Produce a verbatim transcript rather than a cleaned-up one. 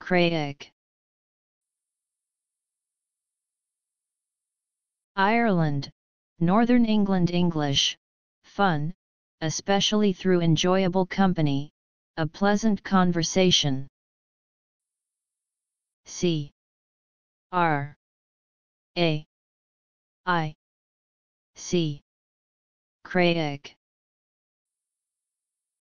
craic. Ireland, Northern England English, fun, especially through enjoyable company, a pleasant conversation. C R A I C craic.